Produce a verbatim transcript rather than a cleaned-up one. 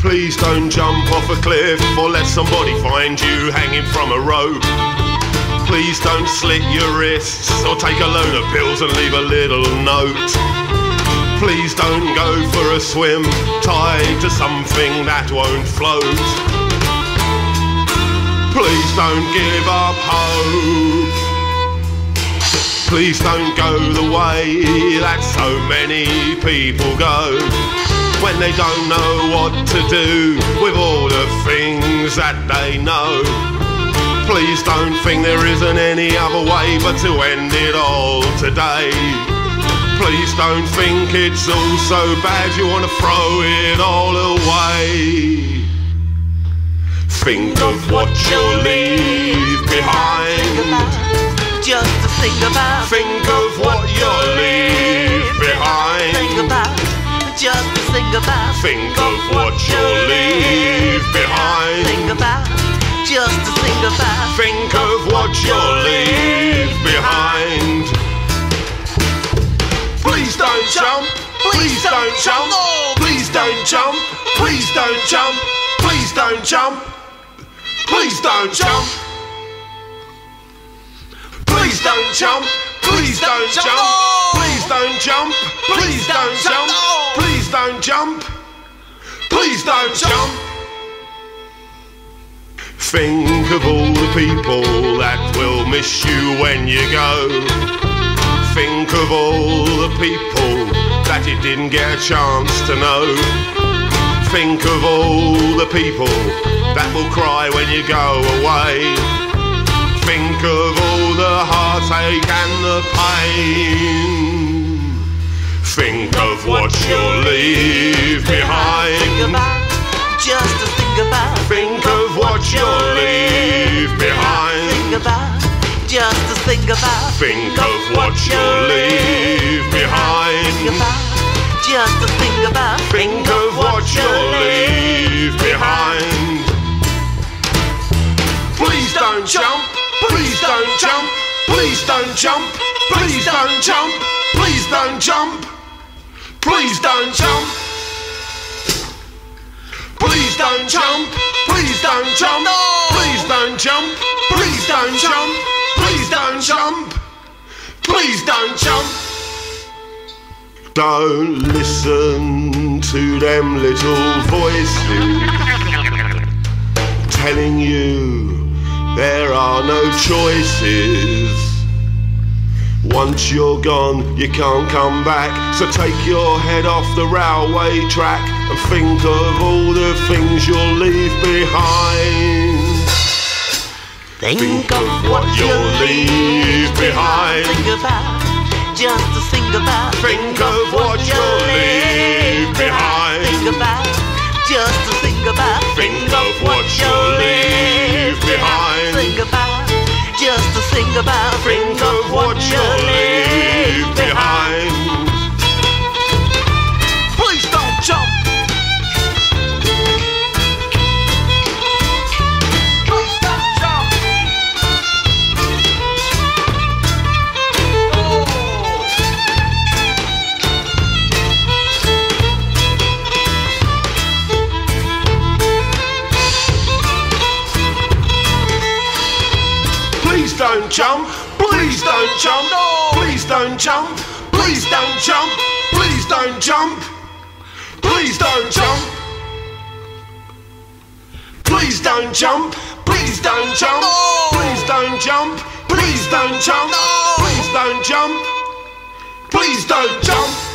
Please don't jump off a cliff or let somebody find you hanging from a rope. Please don't slit your wrists or take a load of pills and leave a little note. Please don't go for a swim tied to something that won't float. Please don't give up hope. Please don't go the way that so many people go when they don't know what to do with all the things that they know. Please don't think there isn't any other way but to end it all today. Please don't think it's all so bad you want to throw it all away. Think of what you'll leave behind. Just to think about. Think of what you'll leave behind. Think about. Just to think about. Think of what you'll leave behind. Think about. Just to think about. Think of what you'll leave behind. Please don't jump. Please don't jump. Please don't jump. Please don't jump. Please don't jump. Please don't jump. Please don't jump. Please don't jump. Please don't jump. Please don't jump. Please don't jump. Please don't jump. Think of all the people that will miss you when you go. Think of all the people that you didn't get a chance to know. Think of all the people that will cry when you go away. Think of all the heartache and the pain. Think of what you'll leave behind. Think about, just to think about. Think of what you'll leave behind. Think about, just to think about. Think of what you'll leave behind. Think about, just to think about. Think of what you'll leave behind. Please don't jump. Please don't jump. Please don't jump. Please don't jump. Please don't jump. Please don't jump. Please don't jump. Please don't jump. Please don't jump. Please don't jump. Please don't jump. Please don't jump. Don't listen to them little voices telling you there are no choices. Once you're gone, you can't come back. So take your head off the railway track and think of all the things you'll leave behind. Think, think of, of what you'll leave behind. Think about, just to think about. Think of what you'll leave behind. Think about, just to think about. Think of what you'll leave behind. Think about, just to think about. Think of what you'll leave behind. Please don't jump. Please don't jump. Oh. Please don't jump. Please don't jump. Please don't jump. Please don't jump. Please don't jump. Please don't jump. Please don't jump. Please don't jump. Please don't jump. Please don't jump. Please don't jump. Please don't jump.